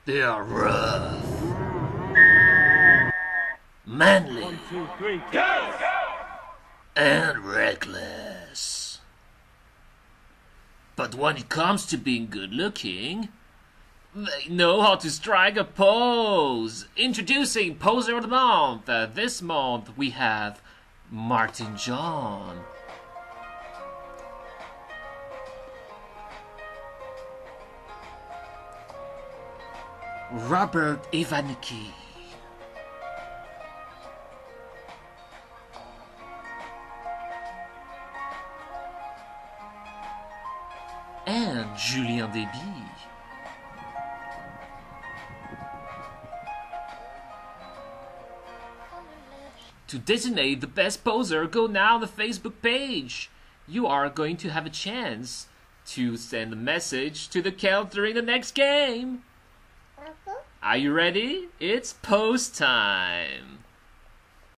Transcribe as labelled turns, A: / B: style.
A: They are rough, manly,
B: 1, 2, 3, go!
A: and reckless. But when it comes to being good looking, they know how to strike a pose. Introducing Poser of the Month. This month we have Martin John, Robert Ivanicki, and Julien Deby. To designate the best poser, go now to the Facebook page. You are going to have a chance to send a message to the Celts during the next game. Are you ready? It's post time.